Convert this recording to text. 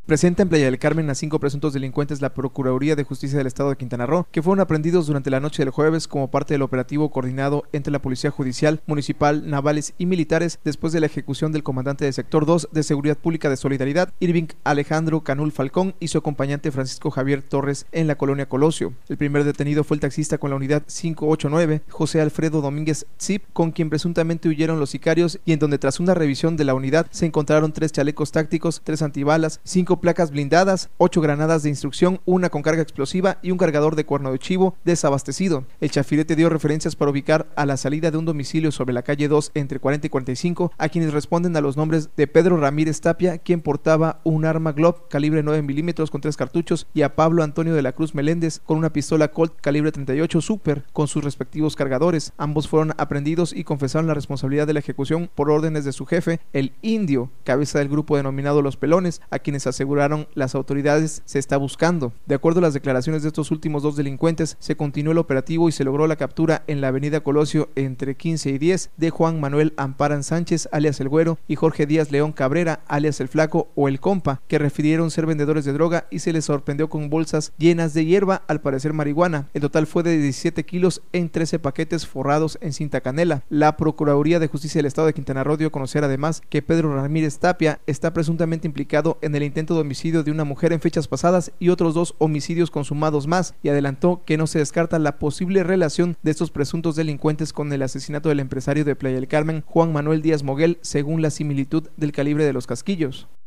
Presenta en Playa del Carmen a 5 presuntos delincuentes la Procuraduría de Justicia del Estado de Quintana Roo, que fueron aprendidos durante la noche del jueves como parte del operativo coordinado entre la Policía Judicial, Municipal, Navales y Militares después de la ejecución del comandante del Sector 2 de Seguridad Pública de Solidaridad, Irving Alejandro Canul Falcón, y su acompañante Francisco Javier Torres en la colonia Colosio. El primer detenido fue el taxista con la unidad 589, José Alfredo Domínguez Zip, con quien presuntamente huyeron los sicarios y en donde tras una revisión de la unidad se encontraron 3 chalecos tácticos, 3 antibalas, 5 placas blindadas, 8 granadas de instrucción, una con carga explosiva y un cargador de cuerno de chivo desabastecido. El chafirete dio referencias para ubicar a la salida de un domicilio sobre la calle 2 entre 40 y 45, a quienes responden a los nombres de Pedro Ramírez Tapia, quien portaba un arma Glock calibre 9 milímetros con 3 cartuchos, y a Pablo Antonio de la Cruz Meléndez con una pistola Colt calibre 38 Super con sus respectivos cargadores. Ambos fueron aprehendidos y confesaron la responsabilidad de la ejecución por órdenes de su jefe, el Indio, cabeza del grupo denominado Los Pelones, a quienes aseguraron las autoridades se está buscando. De acuerdo a las declaraciones de estos últimos 2 delincuentes, se continuó el operativo y se logró la captura en la avenida Colosio entre 15 y 10 de Juan Manuel Amparan Sánchez, alias El Güero, y Jorge Díaz León Cabrera, alias El Flaco o El Compa, que refirieron ser vendedores de droga, y se les sorprendió con bolsas llenas de hierba, al parecer marihuana. El total fue de 17 kilos en 13 paquetes forrados en cinta canela. La Procuraduría de Justicia del Estado de Quintana Roo dio a conocer además que Pedro Ramírez Tapia está presuntamente implicado en el intento de homicidio de una mujer en fechas pasadas y otros 2 homicidios consumados más, y adelantó que no se descarta la posible relación de estos presuntos delincuentes con el asesinato del empresario de Playa del Carmen, Juan Manuel Díaz Moguel, según la similitud del calibre de los casquillos.